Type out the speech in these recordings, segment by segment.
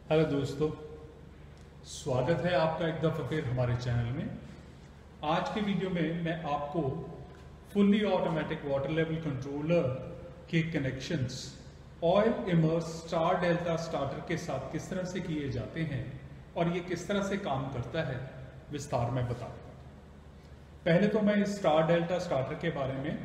Hello दोस्तों, स्वागत है आपका एक दफ़ा फिर हमारे चैनल में। आज के वीडियो में मैं आपको fully automatic water level controller के connections oil immerse star delta starter के साथ किस तरह से किए जाते हैं और ये किस तरह से काम करता है विस्तार में बताऊंगा। पहले तो मैं इस स्टार डेल्टा स्टार्टर के बारे में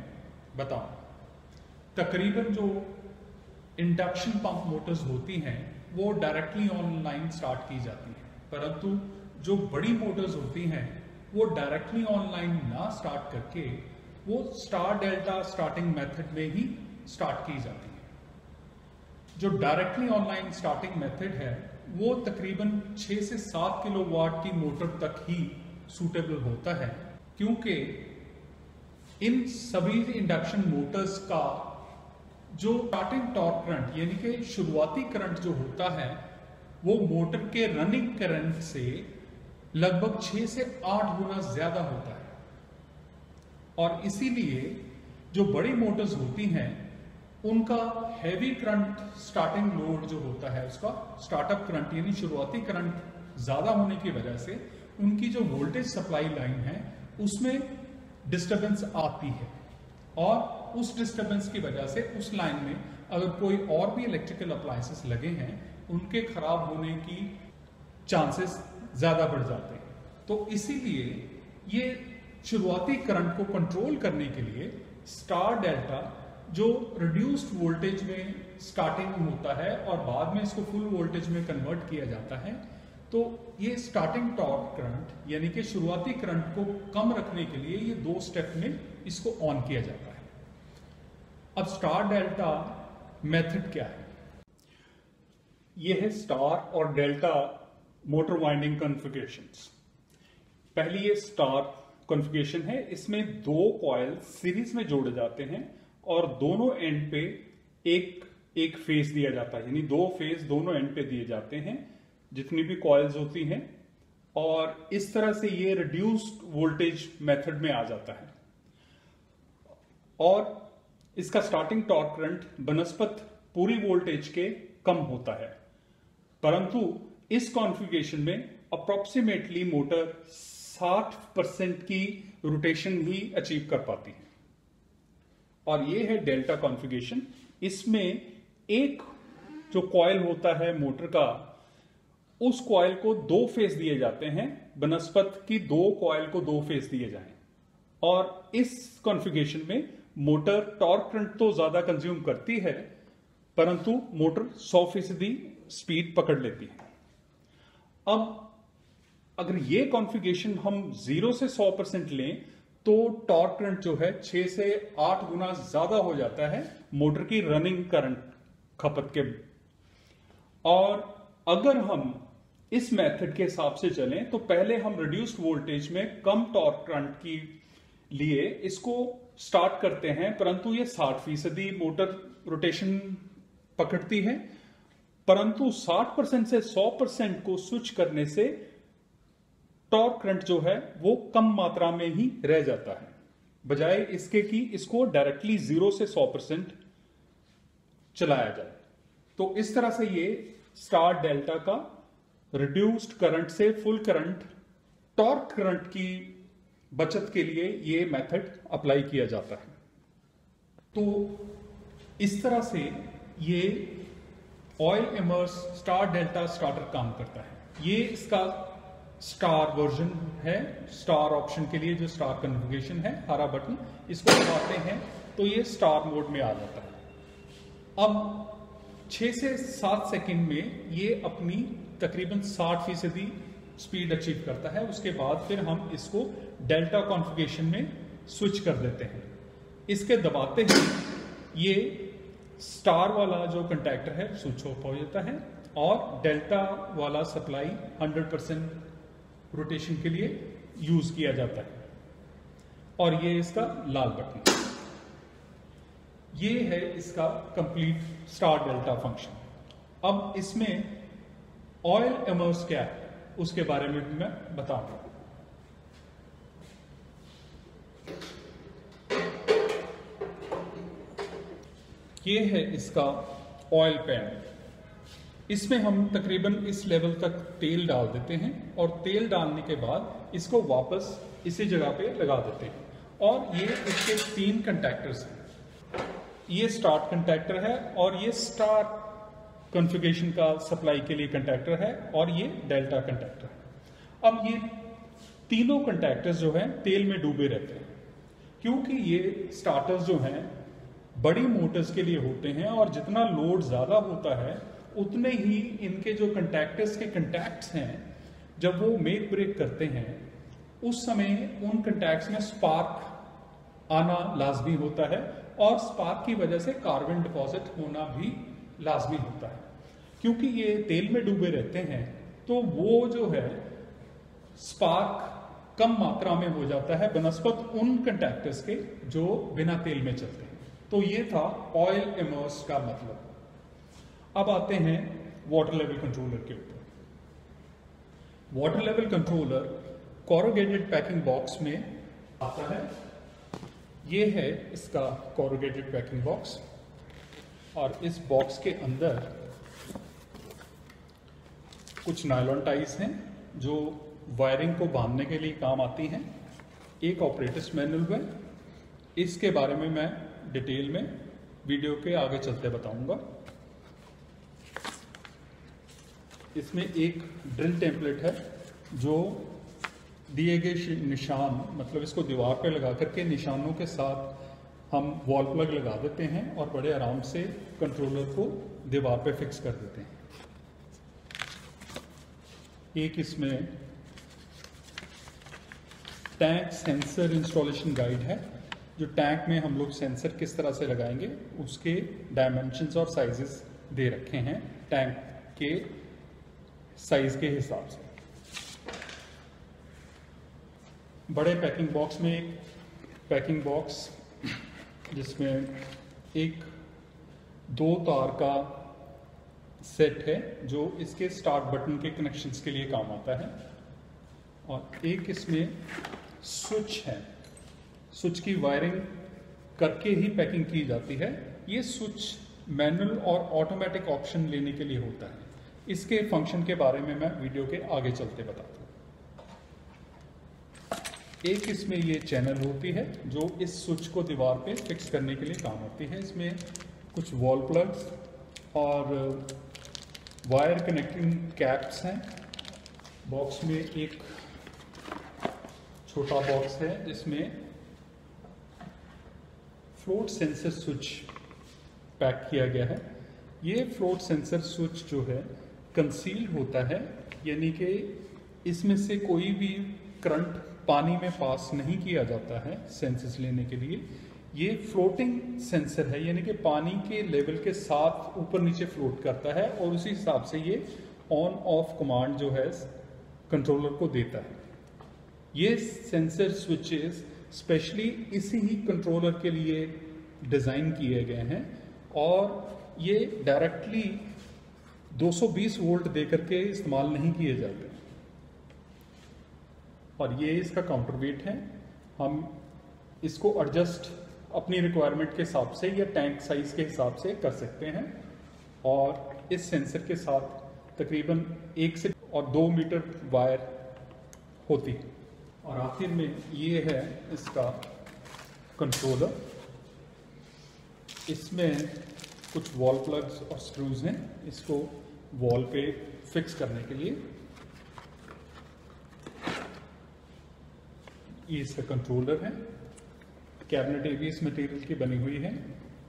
बताऊं। तकरीबन जो इंडक्शन पंप मोटर्स होती हैं वो डायरेक्टली ऑनलाइन स्टार्ट की जाती हैं, परंतु जो बड़ी मोटर्स होती हैं वो डायरेक्टली ऑनलाइन ना स्टार्ट करके वो स्टार डेल्टा स्टार्टिंग मेथड में ही स्टार्ट की जाती है। जो डायरेक्टली ऑनलाइन स्टार्टिंग मेथड है वो तकरीबन 6 से 7 किलोवाट की मोटर तक ही सूटेबल होता है, क्योंकि इन सभी इंडक्शन मोटर्स का जो स्टार्टिंग टॉर्क करंट यानी कि शुरुआती करंट जो होता है वो मोटर के रनिंग करंट से लगभग 6 से 8 गुना ज्यादा होता है। और इसीलिए जो बड़ी मोटर्स होती हैं उनका हैवी करंट स्टार्टिंग लोड जो होता है उसका स्टार्टअप करंट यानी शुरुआती करंट ज्यादा होने की वजह से उनकी जो वोल्टेज सप्लाई लाइन है उसमें डिस्टरबेंस आती है, और उस डिस्टरबेंस की वजह से उस लाइन में अगर कोई और भी इलेक्ट्रिकल अप्लायंसेस लगे हैं उनके खराब होने की चांसेस ज्यादा बढ़ जाते हैं। तो इसीलिए ये शुरुआती करंट को कंट्रोल करने के लिए स्टार डेल्टा जो रिड्यूस्ड वोल्टेज में स्टार्टिंग होता है और बाद में इसको फुल वोल्टेज में कन्वर्ट किया जाता है, तो ये स्टार्टिंग टॉर्क करंट यानी कि शुरुआती करंट को कम रखने के लिए ये 2 स्टेप में इसको ऑन किया जाता है। अब स्टार डेल्टा मेथड क्या है? यह है स्टार और डेल्टा मोटर वाइंडिंग कॉन्फ़िगरेशंस। पहली ये स्टार कॉन्फ़िगरेशन है, इसमें 2 कॉइल सीरीज में जोड़े जाते हैं और दोनों एंड पे एक फेज दिया जाता है, यानी 2 फेज दोनों एंड पे दिए जाते हैं जितनी भी कॉइल्स होती हैं, और इस तरह से ये रिड्यूस्ड वोल्टेज मेथड में आ जाता है। और इसका स्टार्टिंग टॉर्क करंट बनस्पत पूरी वोल्टेज के कम होता है, परंतु इस कॉन्फ़िगरेशन में अप्रोक्सीमेटली मोटर 60% की रोटेशन ही अचीव कर पाती है। और ये है डेल्टा कॉन्फ़िगरेशन। इसमें एक जो कॉइल होता है मोटर का, उस कॉइल को 2 फेज दिए जाते हैं बनस्पत की 2 कॉइल को 2 फेज दिए जाएं। और इस कॉन्फ़िगरेशन में मोटर टॉर्क करंट तो ज्यादा कंज्यूम करती है, परंतु मोटर 100% स्पीड पकड़ लेती है। अब अगर ये कॉन्फ़िगरेशन हम 0 से 100% लें तो टॉर्क करंट जो है 6 से 8 गुना ज्यादा हो जाता है मोटर की रनिंग करंट खपत के। और अगर हम इस मेथड के हिसाब से चलें तो पहले हम रिड्यूस्ड वोल्टेज में कम टॉर्क करंट की लिए इसको स्टार्ट करते हैं, परंतु ये 60% मोटर रोटेशन पकड़ती है, परंतु 60% से 100% को स्विच करने से टॉर्क करंट जो है वो कम मात्रा में ही रह जाता है, बजाय इसके कि इसको डायरेक्टली 0 से 100% चलाया जाए। तो इस तरह से ये स्टार डेल्टा का रिड्यूस्ड करंट से फुल करंट टॉर्क करंट की बचत के लिए ये मेथड अप्लाई किया जाता है। तो इस तरह से ये oil immerse star delta starter काम करता है। ये इसका स्टार वर्जन है। स्टार ऑप्शन के लिए जो स्टार कॉन्फ़िगरेशन है, हरा बटन, इसको दबाते हैं तो ये स्टार मोड में आ जाता है। अब 6 से 7 सेकंड में ये अपनी तकरीबन 60% स्पीड अचीव करता है। उसके बाद फिर हम इसको डेल्टा कॉन्फ़िगरेशन में स्विच कर देते हैं। इसके दबाते ही ये स्टार वाला जो कंटैक्टर है स्विच ऑफ हो जाता है और डेल्टा वाला सप्लाई 100% रोटेशन के लिए यूज किया जाता है। और ये इसका लाल बटन, ये है इसका कंप्लीट स्टार डेल्टा फंक्शन। अब इसमें ऑयल इमर्स क्या है उसके बारे में भी मैं बताऊंगा। ये है इसका ऑयल पैन। इसमें हम तकरीबन इस लेवल तक तेल डाल देते हैं और तेल डालने के बाद इसको वापस इसी जगह पे लगा देते हैं। और ये इसके 3 कंटैक्टर्स हैं। ये स्टार्ट कंटैक्टर है और ये स्टार्ट कॉन्फ़िगरेशन का सप्लाई के लिए कंटैक्टर है और ये डेल्टा कंटैक्टर है। अब ये तीनों कंटैक्टर्स जो हैं तेल में डूबे रहते हैं, क्योंकि ये स्टार्टर्स जो हैं बड़ी मोटर्स के लिए होते हैं और जितना लोड ज़्यादा होता है उतने ही इनके जो कंटैक्टर्स के कंटैक्ट्स हैं जब वो मेक ब्रेक करते हैं उस समय उन कंटैक्ट्स में स्पार्क आना लाजमी होता है और स्पार्क की वजह से कार्बन डिपॉजिट होना भी लाजमी होता है। क्योंकि ये तेल में डूबे रहते हैं तो वो जो है स्पार्क कम मात्रा में हो जाता है बनस्पत उन कंटैक्टर्स के जो बिना तेल में चलते हैं। तो ये था ऑयल इमर्स का मतलब। अब आते हैं वाटर लेवल कंट्रोलर के ऊपर। Water level controller corrugated packing box में आता है। ये है इसका कोरुगेटेड पैकिंग बॉक्स और इस बॉक्स के अंदर कुछ नायलॉन टाइज हैं जो वायरिंग को बांधने के लिए काम आती हैं। एक ऑपरेटर्स मैनुअल है, इसके बारे में मैं डिटेल में वीडियो के आगे चलते बताऊंगा। इसमें एक ड्रिल टेम्पलेट है जो दिए गए निशान, मतलब इसको दीवार पे लगा करके निशानों के साथ हम वॉल प्लग लगा देते हैं और बड़े आराम से कंट्रोलर को दीवार पे फिक्स कर देते हैं। एक इसमें टैंक सेंसर इंस्टॉलेशन गाइड है, जो टैंक में हम लोग सेंसर किस तरह से लगाएंगे उसके डायमेंशंस और साइजेस दे रखे हैं टैंक के साइज के हिसाब से। बड़े पैकिंग बॉक्स में एक पैकिंग बॉक्स जिसमें एक 2 तार का सेट है जो इसके स्टार्ट बटन के कनेक्शंस के लिए काम आता है और एक इसमें स्विच है। स्विच की वायरिंग करके ही पैकिंग की जाती है। ये स्विच मैनुअल और ऑटोमेटिक ऑप्शन लेने के लिए होता है। इसके फंक्शन के बारे में मैं वीडियो के आगे चलते बताता हूँ। एक इसमें ये चैनल होती है जो इस स्विच को दीवार पे फिक्स करने के लिए काम आती है। इसमें कुछ वॉल प्लग्स और वायर कनेक्टिंग कैप्स हैं। बॉक्स में एक छोटा बॉक्स है जिसमें फ्लोट सेंसर स्विच पैक किया गया है। ये फ्लोट सेंसर स्विच जो है कंसील्ड होता है, यानी कि इसमें से कोई भी करंट पानी में पास नहीं किया जाता है सेंसस लेने के लिए। ये फ्लोटिंग सेंसर है, यानी कि पानी के लेवल के साथ ऊपर नीचे फ्लोट करता है और उसी हिसाब से ये ऑन ऑफ कमांड जो है कंट्रोलर को देता है। ये सेंसर स्विचेस स्पेशली इसी ही कंट्रोलर के लिए डिज़ाइन किए गए हैं और ये डायरेक्टली 220 वोल्ट दे करके इस्तेमाल नहीं किए जाते। और ये इसका काउंटर वेट है। हम इसको एडजस्ट अपनी रिक्वायरमेंट के हिसाब से या टैंक साइज के हिसाब से कर सकते हैं और इस सेंसर के साथ तकरीबन 1 से 2 मीटर वायर होती है। और आखिर में ये है इसका कंट्रोलर। इसमें कुछ वॉल प्लग्स और स्क्रूज हैं इसको वॉल पे फिक्स करने के लिए। ये इसका कंट्रोलर है। कैबिनेट एबीएस मटेरियल की बनी हुई है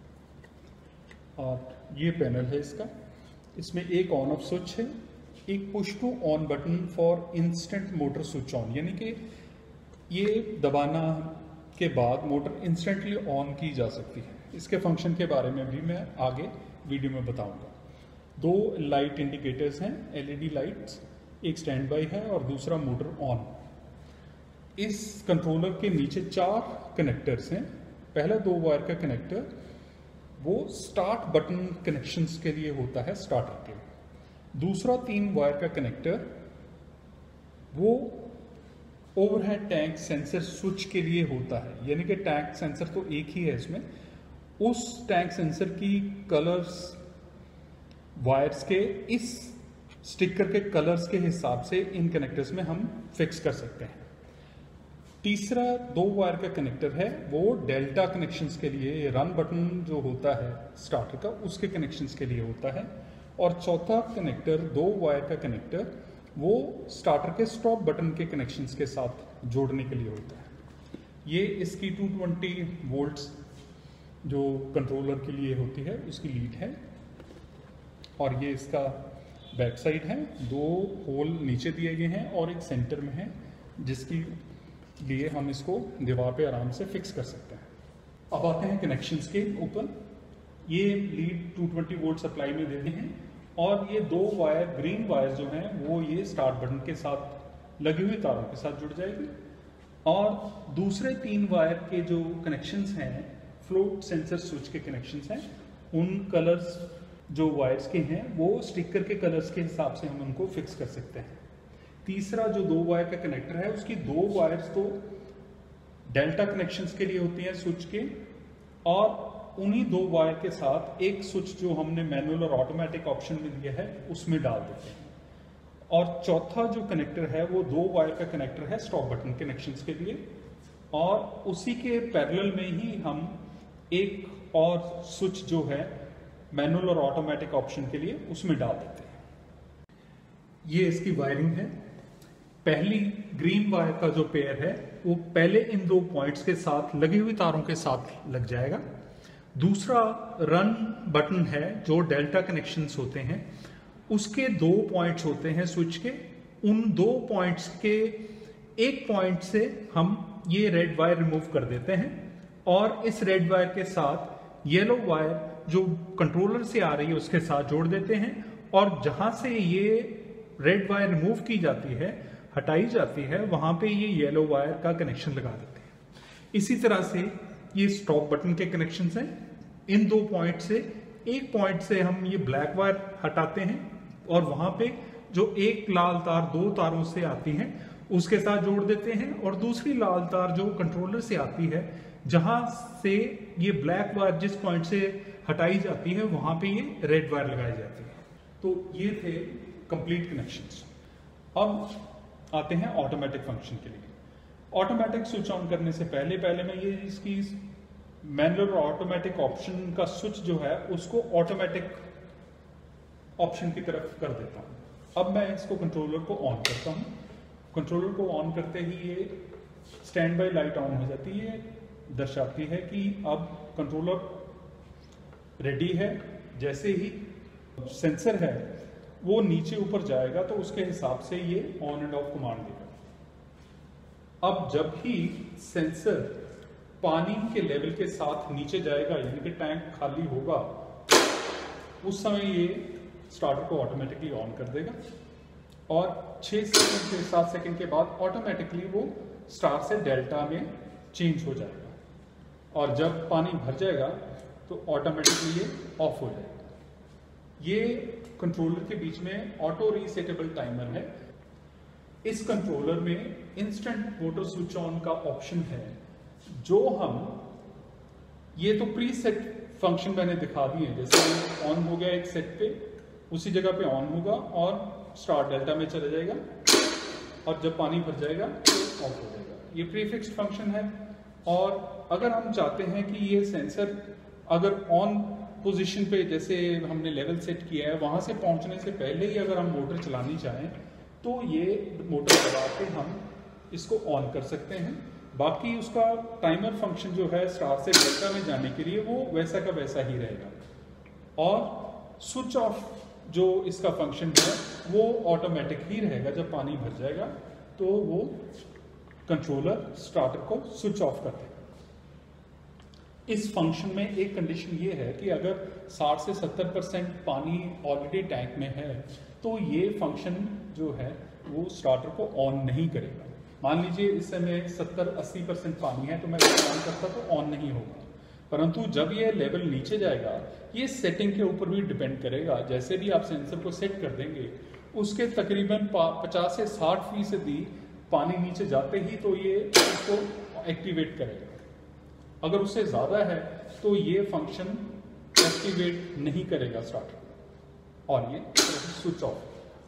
और ये पैनल है इसका। इसमें एक ऑन ऑफ स्विच है, एक push to on button for instant motor switch on, यानी कि ये दबाना के बाद मोटर इंस्टेंटली ऑन की जा सकती है। इसके फंक्शन के बारे में भी मैं आगे वीडियो में बताऊंगा। 2 लाइट इंडिकेटर्स हैं, एलईडी लाइट्स, एक स्टैंड बाई है और दूसरा मोटर ऑन। इस कंट्रोलर के नीचे 4 कनेक्टर्स हैं। पहला 2 वायर का कनेक्टर वो स्टार्ट बटन कनेक्शंस के लिए होता है, स्टार्टर के लिए। दूसरा 3 वायर का कनेक्टर वो ओवरहेड टैंक सेंसर स्विच के लिए होता है, यानी कि टैंक सेंसर तो एक ही है इसमें। उस टैंक सेंसर की कलर्स वायर्स के इस स्टिकर के कलर्स के हिसाब से इन कनेक्टर्स में हम फिक्स कर सकते हैं। तीसरा 2 वायर का कनेक्टर है, वो डेल्टा कनेक्शंस के लिए, रन बटन जो होता है स्टार्टर का उसके कनेक्शंस के लिए होता है। और चौथा कनेक्टर 2 वायर का कनेक्टर वो स्टार्टर के स्टॉप बटन के कनेक्शंस के साथ जोड़ने के लिए होता है। ये इसकी 220 वोल्ट्स जो कंट्रोलर के लिए होती है उसकी लीड है, और ये इसका बैक साइड है। 2 होल नीचे दिए गए हैं और एक सेंटर में है, जिसकी लिए हम इसको दीवार पे आराम से फिक्स कर सकते हैं। अब आते हैं कनेक्शंस के ऊपर। ये लीड 220 वोल्ट सप्लाई में देते हैं, और ये 2 वायर, ग्रीन वायर जो हैं वो ये स्टार्ट बटन के साथ लगी हुई तारों के साथ जुड़ जाएगी। और दूसरे 3 वायर के जो कनेक्शंस हैं, फ्लोट सेंसर स्विच के कनेक्शंस हैं, उन कलर्स जो वायर्स के हैं वो स्टिकर के कलर्स के हिसाब से हम उनको फिक्स कर सकते हैं। तीसरा जो 2 वायर का कनेक्टर है उसकी 2 वायर्स तो डेल्टा कनेक्शंस के लिए होती हैं स्विच के, और उन्हीं 2 वायर के साथ एक स्विच जो हमने मैनुअल और ऑटोमेटिक ऑप्शन में दिया है उसमें डाल देते हैं। और चौथा जो कनेक्टर है वो 2 वायर का कनेक्टर है स्टॉप बटन कनेक्शंस के लिए, और उसी के पैरेलल में ही हम एक और स्विच जो है मैनुअल और ऑटोमेटिक ऑप्शन के लिए उसमें डाल देते हैं। ये इसकी वायरिंग है। पहली ग्रीन वायर का जो पेयर है वो पहले इन 2 पॉइंट्स के साथ लगी हुई तारों के साथ लग जाएगा। दूसरा रन बटन है जो डेल्टा कनेक्शंस होते हैं, उसके 2 पॉइंट्स होते हैं स्विच के। उन 2 पॉइंट्स के एक पॉइंट से हम ये रेड वायर रिमूव कर देते हैं, और इस रेड वायर के साथ येलो वायर जो कंट्रोलर से आ रही है उसके साथ जोड़ देते हैं, और जहां से ये रेड वायर रिमूव की जाती है, हटाई जाती है, वहां पे ये येलो वायर का कनेक्शन लगा देते हैं। इसी तरह से ये स्टॉप बटन के कनेक्शंस हैं। इन 2 पॉइंट से एक पॉइंट से हम ये ब्लैक वायर हटाते हैं, और वहां पे जो एक लाल तार 2 तारों से आती है उसके साथ जोड़ देते हैं, और दूसरी लाल तार जो कंट्रोलर से आती है, जहां से ये ब्लैक वायर जिस पॉइंट से हटाई जाती है वहां पे ये रेड वायर लगाई जाती है। तो ये थे कंप्लीट कनेक्शंस। अब आते हैं ऑटोमेटिक फंक्शन के लिए। ऑटोमेटिक स्विच ऑन करने से पहले मैं ये इसकी मैनुअल और ऑटोमेटिक ऑप्शन का स्विच जो है उसको ऑटोमेटिक ऑप्शन की तरफ कर देता हूं। अब मैं इसको कंट्रोलर को ऑन करता हूं। कंट्रोलर को ऑन करते ही ये स्टैंड बाय लाइट ऑन हो जाती है, दर्शाती है कि अब कंट्रोलर रेडी है। जैसे ही सेंसर है वो नीचे ऊपर जाएगा तो उसके हिसाब से ये ऑन एंड ऑफ कमांड देगा। अब जब ही सेंसर पानी के लेवल के साथ नीचे जाएगा, यानी कि टैंक खाली होगा, उस समय ये स्टार्टर को ऑटोमेटिकली ऑन कर देगा, और 6 सेकंड से 7 सेकंड के बाद ऑटोमेटिकली वो स्टार से डेल्टा में चेंज हो जाएगा, और जब पानी भर जाएगा तो ऑटोमेटिकली ये ऑफ हो जाएगा। ये कंट्रोलर के बीच में ऑटो रीसेटेबल टाइमर है। इस कंट्रोलर में इंस्टेंट मोटर स्विच ऑन का ऑप्शन है, जो हम ये तो प्री सेट फंक्शन मैंने दिखा दिए, जैसे ऑन हो गया एक सेट पे, उसी जगह पे ऑन होगा और स्टार डेल्टा में चला जाएगा, और जब पानी भर जाएगा तो ऑफ हो जाएगा। ये प्रीफिक्स्ड फंक्शन है। और अगर हम चाहते हैं कि ये सेंसर अगर ऑन पोजीशन पे, जैसे हमने लेवल सेट किया है, वहां से पहुंचने से पहले ही अगर हम मोटर चलानी चाहें तो ये मोटर दबा के हम इसको ऑन कर सकते हैं। बाकी उसका टाइमर फंक्शन जो है स्टार से डेल्टा में जाने के लिए वो वैसा का वैसा ही रहेगा, और स्विच ऑफ जो इसका फंक्शन है वो ऑटोमेटिक ही रहेगा। जब पानी भर जाएगा तो वो कंट्रोलर स्टार्टर को स्विच ऑफ कर देगा। इस फंक्शन में एक कंडीशन ये है कि अगर 60 से 70% पानी ऑलरेडी टैंक में है तो ये फंक्शन जो है वो स्टार्टर को ऑन नहीं करेगा। मान लीजिए इस समय 70-80% पानी है तो मैं ऑन करता तो ऑन नहीं होगा, परंतु जब ये लेवल नीचे जाएगा, ये सेटिंग के ऊपर भी डिपेंड करेगा। जैसे भी आप सेंसर को सेट कर देंगे उसके तकरीबन 50 से 60% पानी नीचे जाते ही तो ये इसको एक्टिवेट करेगा। अगर उससे ज़्यादा है तो ये फंक्शन एक्टिवेट नहीं करेगा स्टार्टर। और ये स्विच ऑफ।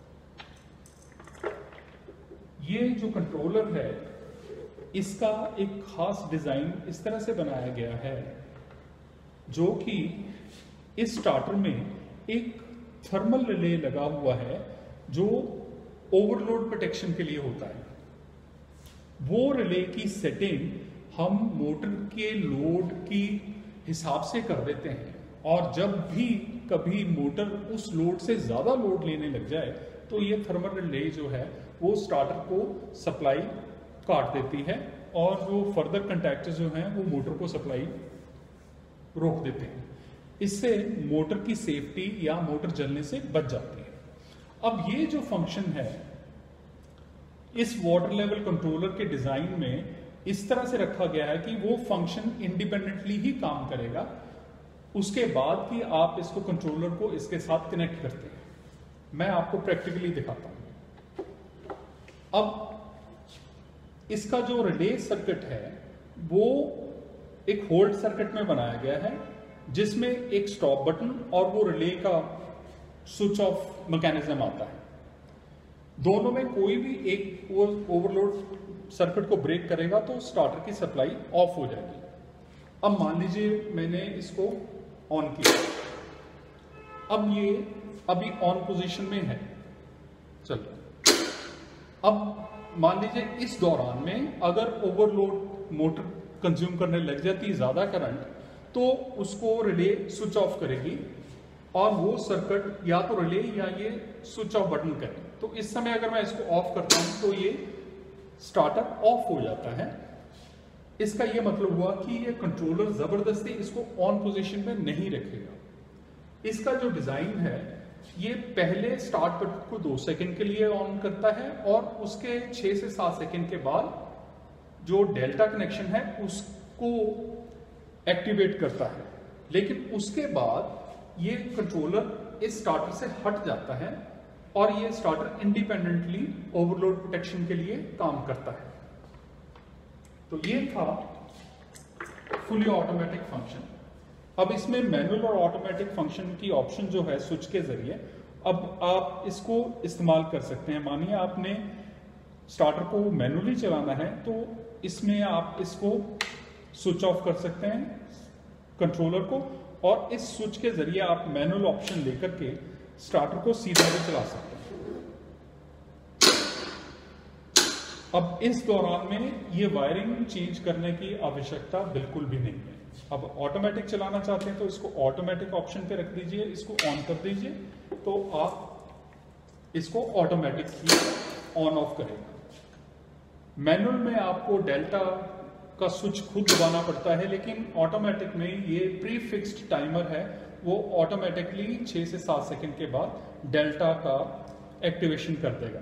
ये जो कंट्रोलर है इसका एक खास डिजाइन इस तरह से बनाया गया है जो कि इस स्टार्टर में एक थर्मल रिले लगा हुआ है जो ओवरलोड प्रोटेक्शन के लिए होता है। वो रिले की सेटिंग हम मोटर के लोड की हिसाब से कर देते हैं और जब भी कभी मोटर उस लोड से ज्यादा लोड लेने लग जाए तो ये थर्मल रिले जो है वो स्टार्टर को सप्लाई काट देती है और जो फर्दर कंटैक्टर जो हैं वो मोटर को सप्लाई रोक देते हैं। इससे मोटर की सेफ्टी या मोटर जलने से बच जाती है। अब ये जो फंक्शन है इस वाटर लेवल कंट्रोलर के डिजाइन में इस तरह से रखा गया है कि वो फंक्शन इंडिपेंडेंटली ही काम करेगा उसके बाद कि आप इसको कंट्रोलर को इसके साथ कनेक्ट करते हैं। मैं आपको प्रैक्टिकली दिखाता हूं। अब इसका जो रिले सर्किट है वो एक होल्ड सर्किट में बनाया गया है जिसमें एक स्टॉप बटन और वो रिले का स्विच ऑफ मैकेनिज्म आता है। दोनों में कोई भी एक ओवरलोड सर्किट को ब्रेक करेगा तो स्टार्टर की सप्लाई ऑफ हो जाएगी। अब मान लीजिए मैंने इसको ऑन किया, अब ये अभी ऑन पोजीशन में है। चलो अब मान लीजिए इस दौरान में अगर ओवरलोड मोटर कंज्यूम करने लग जाती ज्यादा करंट तो उसको रिले स्विच ऑफ करेगी और वो सर्किट या तो रिले या ये स्विच ऑफ बटन करे। तो इस समय अगर मैं इसको ऑफ करता हूं तो ये स्टार्टर ऑफ हो जाता है। इसका ये मतलब हुआ कि ये कंट्रोलर जबरदस्ती इसको ऑन पोजीशन में नहीं रखेगा। इसका जो डिजाइन है ये पहले स्टार्ट बटन को 2 सेकंड के लिए ऑन करता है और उसके 6 से 7 सेकंड के बाद जो डेल्टा कनेक्शन है उसको एक्टिवेट करता है। लेकिन उसके बाद ये कंट्रोलर इस स्टार्टर से हट जाता है और ये स्टार्टर इंडिपेंडेंटली ओवरलोड प्रोटेक्शन के लिए काम करता है। तो ये था फुली ऑटोमेटिक फंक्शन। अब इसमें मैनुअल और ऑटोमेटिक फंक्शन की ऑप्शन जो है स्विच के जरिए अब आप इसको इस्तेमाल कर सकते हैं। मानिए आपने स्टार्टर को मैनुअली चलाना है तो इसमें आप इसको स्विच ऑफ कर सकते हैं कंट्रोलर को और इस स्विच के जरिए आप मैनुअल ऑप्शन लेकर के स्टार्टर को सीधा भी चला सकते हैं। अब इस दौरान में ये वायरिंग चेंज करने की आवश्यकता बिल्कुल भी नहीं है। अब ऑटोमेटिक चलाना चाहते हैं तो इसको ऑटोमेटिक ऑप्शन पे रख दीजिए, इसको ऑन कर दीजिए तो आप इसको ऑटोमेटिक ही ऑन ऑफ करेगा। मैनुअल में आपको डेल्टा का स्विच खुद दबाना पड़ता है लेकिन ऑटोमेटिक में ये प्री फिक्स्ड टाइमर है, वो ऑटोमेटिकली 6 से 7 सेकंड के बाद डेल्टा का एक्टिवेशन कर देगा।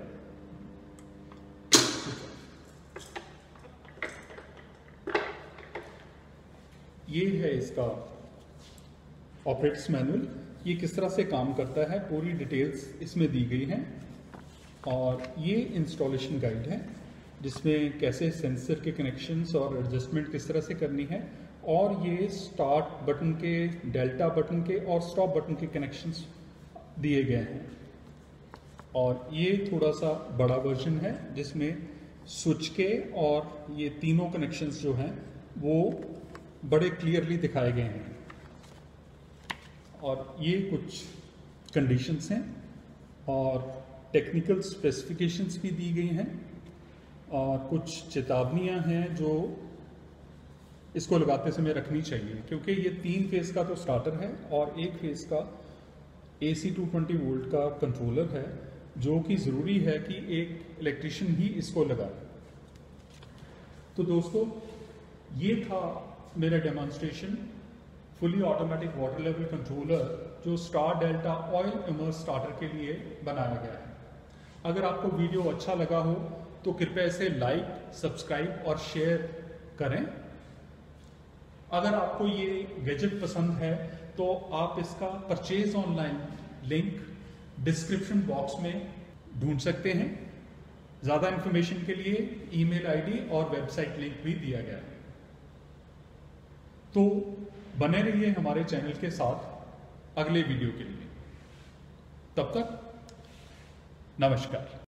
ये है इसका ऑपरेटर्स मैनुअल। ये किस तरह से काम करता है पूरी डिटेल्स इसमें दी गई हैं और ये इंस्टॉलेशन गाइड है जिसमें कैसे सेंसर के कनेक्शंस और एडजस्टमेंट किस तरह से करनी है और ये स्टार्ट बटन के, डेल्टा बटन के और स्टॉप बटन के कनेक्शंस दिए गए हैं। और ये थोड़ा सा बड़ा वर्जन है जिसमें स्विच के और ये तीनों कनेक्शंस जो हैं वो बड़े क्लियरली दिखाए गए हैं और ये कुछ कंडीशंस हैं और टेक्निकल स्पेसिफिकेशंस भी दी गई हैं और कुछ चेतावनियां हैं जो इसको लगाते समय रखनी चाहिए क्योंकि ये 3 फेज का तो स्टार्टर है और 1 फेज का AC 220 वोल्ट का कंट्रोलर है जो कि जरूरी है कि एक इलेक्ट्रिशियन ही इसको लगाए। तो दोस्तों ये था मेरा demonstration fully automatic water level controller जो star delta oil immerse starter के लिए बनाया गया है। अगर आपको वीडियो अच्छा लगा हो तो कृपया इसे लाइक, सब्सक्राइब और शेयर करें। अगर आपको ये गैजेट पसंद है तो आप इसका purchase online link description box में ढूंढ सकते हैं। ज्यादा इंफॉर्मेशन के लिए ईमेल आईडी और वेबसाइट लिंक भी दिया गया है। तो बने रहिए हमारे चैनल के साथ अगले वीडियो के लिए। तब तक नमस्कार।